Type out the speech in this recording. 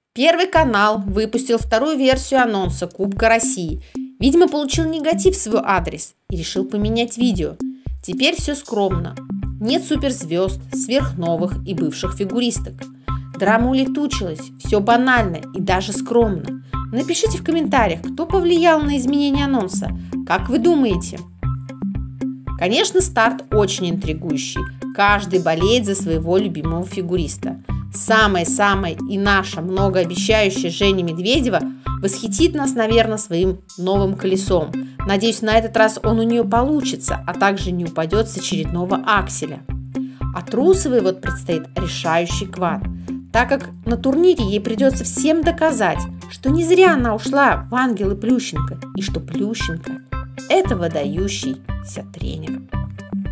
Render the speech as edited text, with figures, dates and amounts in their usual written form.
Первый канал выпустил вторую версию анонса Кубка России. Видимо, получил негатив в свой адрес и решил поменять видео. Теперь все скромно. Нет суперзвезд, сверхновых и бывших фигуристок. Драма улетучилась, все банально и даже скромно. Напишите в комментариях, кто повлиял на изменение анонса. Как вы думаете? Конечно, старт очень интригующий. Каждый болеет за своего любимого фигуриста. Самая и наша многообещающая Женя Медведева восхитит нас, наверное, своим новым колесом. Надеюсь, на этот раз он у нее получится, а также не упадет с очередного акселя. А Трусовой вот предстоит решающий квад, так как на турнире ей придется всем доказать, что не зря она ушла в ангелы Плющенко, и что Плющенко – это выдающийся тренер.